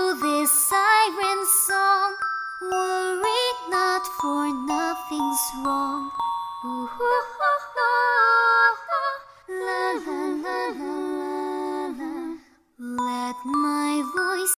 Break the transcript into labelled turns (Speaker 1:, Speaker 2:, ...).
Speaker 1: through this siren song. Worry not, for nothing's wrong. Ooh, la la la la la. Let my voice